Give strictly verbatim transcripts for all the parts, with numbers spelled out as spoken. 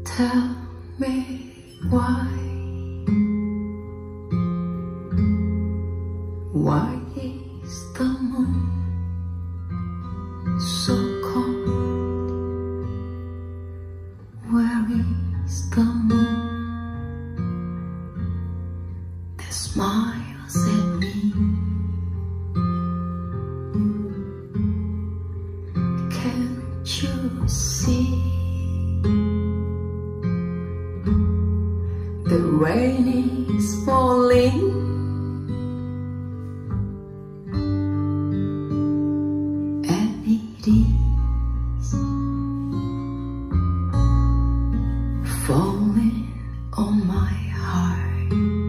Tell me why. Why is the moon so cold? Where is the moon that smiles at me? Can't you see the rain is falling? And it is falling on my heart.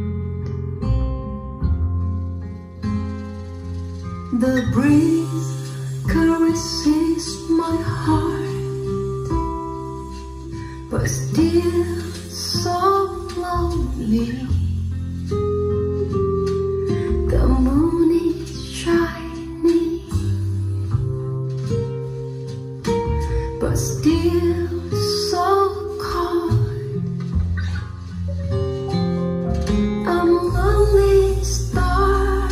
The breeze caresses my heart, but still so lonely. The moon is shining, but still so cold. I'm a lonely star,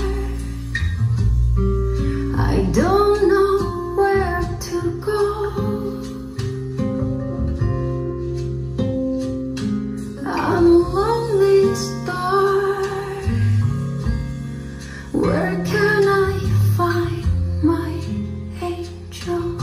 I don't know where to go. I'm a lonely star, where can I find my angel?